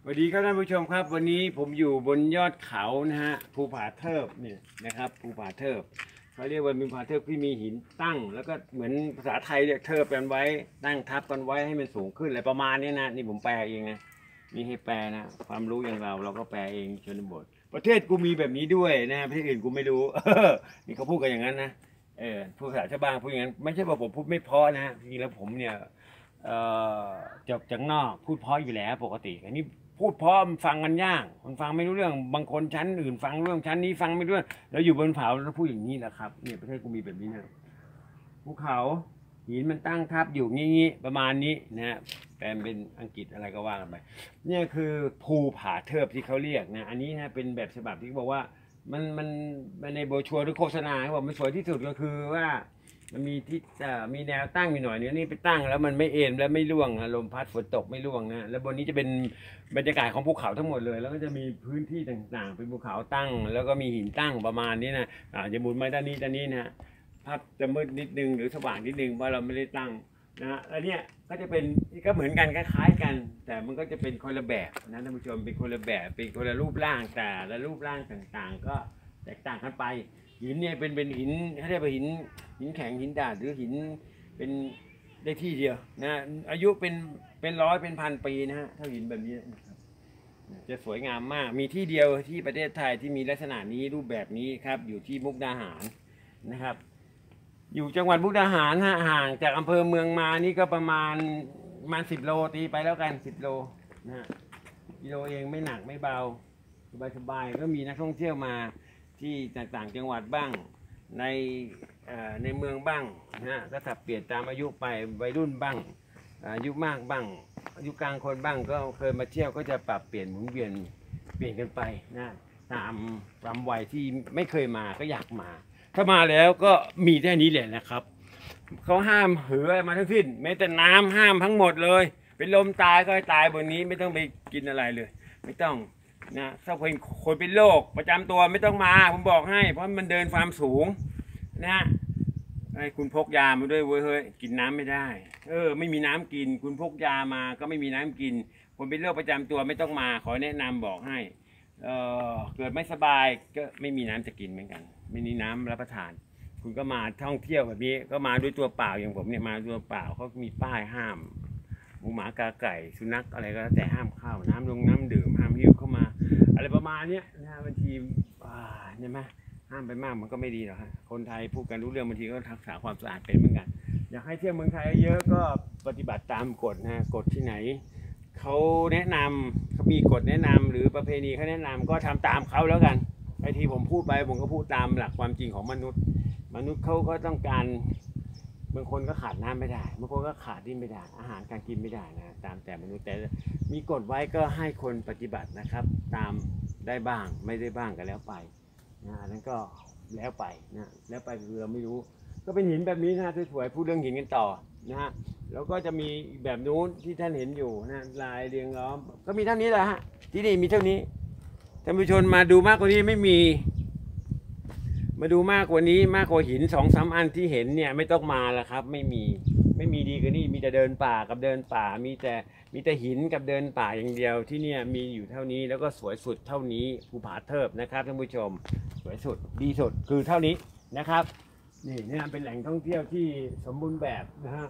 สวัสดีครับท่านผู้ชมครับวันนี้ผมอยู่บนยอดเขานะฮะภูผาเทิบเนี่ยนะครับภูผาเทิบเขาเรียกว่าภูผาเทิบที่มีหินตั้งแล้วก็เหมือนภาษาไทยเรียกเทิบกันไว้ตั้งทับกันไว้ให้มันสูงขึ้นอะไรประมาณนี้นะนี่ผมแปลเองนะนี่ให้แปลนะความรู้อย่างเราก็แปลเองชนบทประเทศกูมีแบบนี้ด้วยนะประเทศอื่นกูไม่รู้นี่เขาพูดกันอย่างนั้นนะผู้ภาษาชาวบ้านพูดอย่างนั้นไม่ใช่ว่าผมพูดไม่เพราะนะจริงๆแล้วผมเนี่ยจากนอกพูดเพราะอยู่แล้วปกติอันนี้พูดเพราะมันฟังกันยากมันฟังไม่รู้เรื่องบางคนชั้นอื่นฟังเรื่องชั้นนี้ฟังไม่รู้แล้วอยู่บนเขาแล้วพูดอย่างนี้แหละครับเนี่ยประเทศกูมีแบบนี้นะภูเขาหินมันตั้งทับอยู่งี้ประมาณนี้นะแปลเป็นอังกฤษอะไรก็ว่ากันไปเนี่ยคือภูผาเทิบที่เขาเรียกนะอันนี้นะเป็นแบบฉบับที่บอกว่ามันในโบรชัวร์หรือโฆษณาเขาบอกมันสวยที่สุดก็คือว่ามันมีที่มีแนวตั้งอยู่หน่อยนึงนี่ไปตั้งแล้วมันไม่เอ็นและไม่ร่วงลมพัดฝนตกไม่ร่วงนะแล้วบนนี้จะเป็นบรรยากาศของภูเขาทั้งหมดเลยแล้วก็จะมีพื้นที่ต่างๆเป็นภูเขาตั้งแล้วก็มีหินตั้งประมาณนี้นะจะหมุนมาด้านนี้นะภาพจะมืดนิดนึงหรือสว่างนิดนึงเพราะเราไม่ได้ตั้งนะแล้วเนี่ยก็จะเป็นก็เหมือนกันคล้ายๆกันแต่มันก็จะเป็นคนละแบบนะท่านผู้ชมเป็นคนละแบบเป็นคนละรูปร่างแต่ละรูปร่างต่างๆก็แตกต่างกันไปหินเนี่ยเป็นหินเขาเรียกว่าหินแข็งหินดาดหรือหินเป็นได้ที่เดียวนะอายุเป็นร้อยเป็นพันปีนะฮะถ้าหินแบบนี้นะครับจะสวยงามมากมีที่เดียวที่ประเทศไทยที่มีลักษณะนี้รูปแบบนี้ครับอยู่ที่มุกดาหารนะครับอยู่จังหวัดมุกดาหารห่างจากอำเภอเมืองมานี่ก็ประมาณ10 โลตีไปแล้วกัน10 โลนะกิโลเองไม่หนักไม่เบาสบายก็มีนักท่องเที่ยวมาที่ต่างจังหวัดบ้างในเมืองบ้างนะก็สับเปลี่ยนตามอายุไปวัยรุ่นบ้างอายุมากบ้างอายุกลางคนบ้างก็เคยมาเที่ยวก็จะปรับเปลี่ยนหมุนเวียนเปลี่ยนกันไปนะตามวัยที่ไม่เคยมาก็อยากมาถ้ามาแล้วก็มีแค่นี้แหละนะครับเขาห้ามหืออะไรมาทั้งสิ้นแม้แต่น้ำห้ามทั้งหมดเลยเป็นลมตายก็ตายบนนี้ไม่ต้องไปกินอะไรเลยไม่ต้องนะถ้าคนเป็นโรคประจำตัวไม่ต้องมาผมบอกให้เพราะมันเดินความสูงนะให้คุณพกยามาด้วยเว้ยเฮ้ยกินน้ำไม่ได้ไม่มีน้ำกินคุณพกยามาก็ไม่มีน้ำกินคนเป็นโรคประจำตัวไม่ต้องมาขอแนะนำบอกให้เกิดไม่สบายก็ไม่มีน้ำจะกินเหมือนกันไม่มีน้ำรับประทานคุณก็มาท่องเที่ยวแบบนี้ก็มาด้วยตัวเปล่าอย่างผมเนี่ยมาตัวเปล่าเขามีป้ายห้ามหมูหมากาไก่สุนัขอะไรก็แล้วแต่ห้ามเข้าน้ำดื่มห้ามหิ้วเข้ามาอะไรประมาณนี้นะบางทีใช่ไหมห้ามไปมากมันก็ไม่ดีหรอกฮะคนไทยพูดกันรู้เรื่องบางทีก็รักษาความสะอาดเป็นเหมือนกันอยากให้เที่ยวเมืองไทยเยอะก็ปฏิบัติตามกฎนะกฎที่ไหนเขาแนะนำเขามีกฎแนะนำหรือประเพณีเขาแนะนำก็ทำตามเขาแล้วกันไอ้ที่ผมพูดไปผมก็พูดตามหลักความจริงของมนุษย์เขาก็ต้องการบางคนก็ขาดน้ำไม่ได้บางคนก็ขาดที่ไม่ได้อาหารการกินไม่ได้นะตามแต่มนุษย์แต่มีกฎไว้ก็ให้คนปฏิบัตินะครับตามได้บ้างไม่ได้บ้างก็แล้วไปนะนั้นก็แล้วไปนะแล้วไปคือเราไม่รู้ก็เป็นหินแบบนี้นะสวยๆพูดเรื่องหินกันต่อนะฮะแล้วก็จะมีแบบนู้นที่ท่านเห็นอยู่นะลายเรียงล้อมก็มีเท่านี้แหละฮะที่นี่มีเท่านี้ท่านผู้ชมมาดูมากกว่านี้ไม่มีมาดูมากกว่านี้มากกว่าหิน2-3 อันที่เห็นเนี่ยไม่ต้องมาแล้วครับไม่มีดีกว่านี้มีแต่เดินป่ากับเดินป่ามีแต่หินกับเดินป่าอย่างเดียวที่เนี่ยมีอยู่เท่านี้แล้วก็สวยสุดเท่านี้ภูผาเทิบนะครับท่านผู้ชมสวยสุดดีสุดคือเท่านี้นะครับนี่เป็นแหล่งท่องเที่ยวที่สมบูรณ์แบบนะฮะ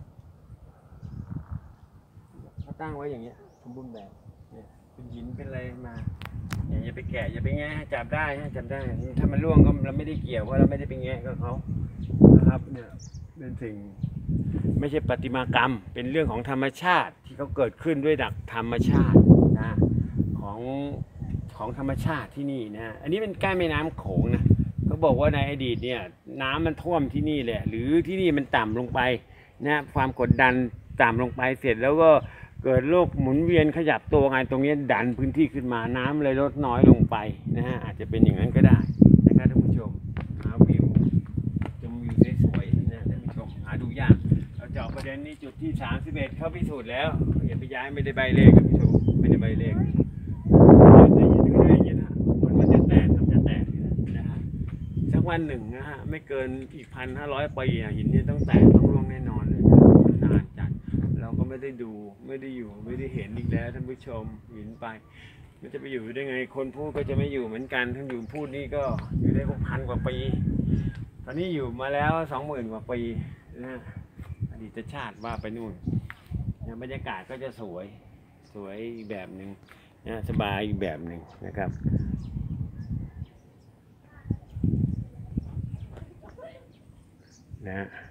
เขาตั้งไว้อย่างเงี้ยสมบูรณ์แบบเนี่ยเป็นหินเป็นอะไรมาอย่าไปแกะอย่าไปแงะจับได้ถ้ามันร่วงก็เราไม่ได้เกี่ยวเพราะเราไม่ได้ไปแงะกับเขานะครับเนี่ยเป็นสิ่งไม่ใช่ประติมากรรมเป็นเรื่องของธรรมชาติที่เขาเกิดขึ้นด้วยหลักธรรมชาตินะของธรรมชาติที่นี่นะอันนี้เป็นใกล้แม่น้ำโขงนะเขาบอกว่าในอดีตเนี่ยน้ำมันท่วมที่นี่แหละหรือที่นี่มันต่ำลงไปนะความกดดันต่ำลงไปเสร็จแล้วก็เกิดโลกหมุนเวียนขยับตัวไงตรงนี้ดันพื้นที่ขึ้นมาน้ำเลยลดน้อยลงไปนะฮะอาจจะเป็นอย่างนั้นก็ได้นะครับท่านผู้ชมหาวิวชมวิวสวยๆนะท่านผู้ชมหาดูยากเราเจาะประเด็นนี้จุดที่31เขาพิสูจน์แล้วอย่าไปย้ายไม่ได้ใบเลขท่านผู้ชมไม่ได้ใบเลขจะยืนอยู่ได้ยังไงนะมันจะแตกนะฮะสักวันหนึ่งนะฮะไม่เกินอีก1,500 ปีหินนี้ต้องแตกต้องร่วงแน่นอนเลยนานจัดเราก็ไม่ได้ดูไม่ได้อยู่ไม่ได้เห็นอีกแล้วท่านผู้ชมเห็นไปมันจะไปอยู่ได้ไงคนพูดก็จะไม่อยู่เหมือนกันท่านอยู่พูดนี่ก็อยู่ได้6,000 กว่าปีตอนนี้อยู่มาแล้ว20,000 กว่าปีนะอดีตชาติว่าไปนู่นบรรยากาศก็จะสวยอีกแบบหนึ่งนะสบายอีกแบบหนึ่งนะครับนะ